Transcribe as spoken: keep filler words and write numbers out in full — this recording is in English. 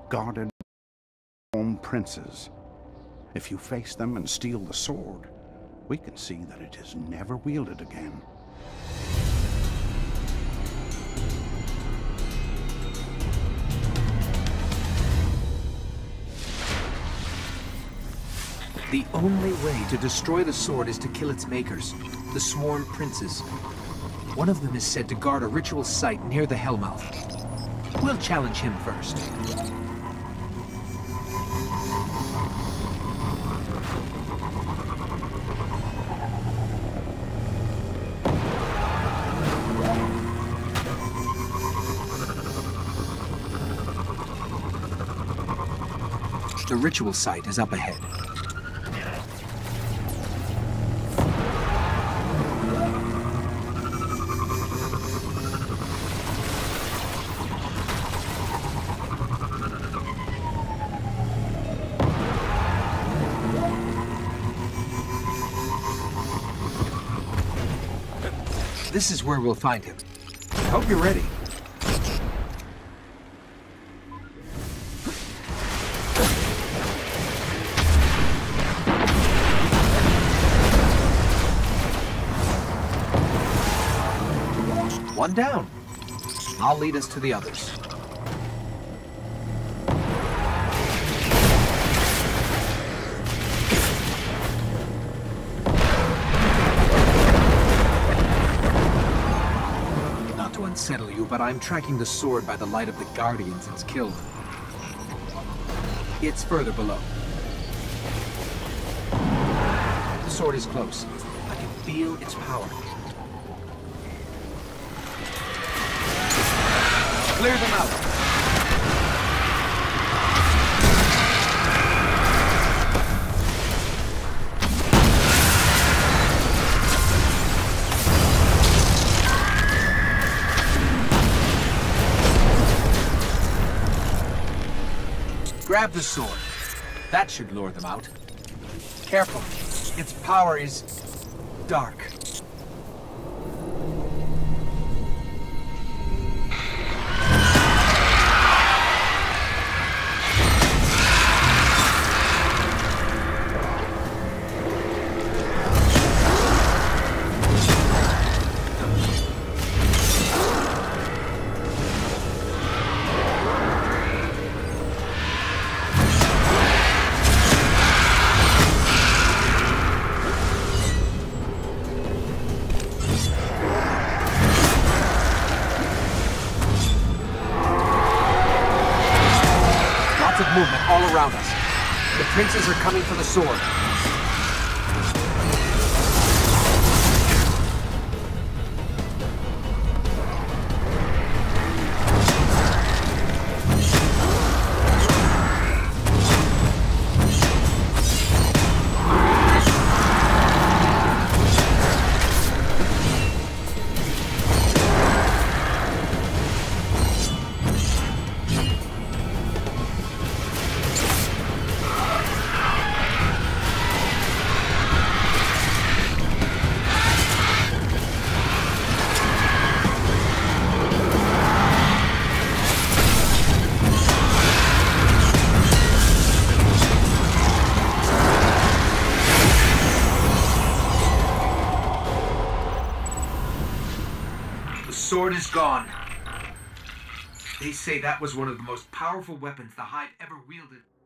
guarded by home princes. If you face them and steal the sword, we can see that it is never wielded again. The only way to destroy the sword is to kill its makers, the Sworn Princes. One of them is said to guard a ritual site near the Hellmouth. We'll challenge him first. The ritual site is up ahead. This is where we'll find him. Hope you're ready. One down. I'll lead us to the others. Not to unsettle you, but I'm tracking the sword by the light of the Guardians it's killed. It's further below. The sword is close. I can feel its power. Clear them out. Grab the sword. That should lure them out. Careful. Its power is dark. Movement all around us. The princes are coming for the sword. The sword is gone. They say that was one of the most powerful weapons the Hive ever wielded.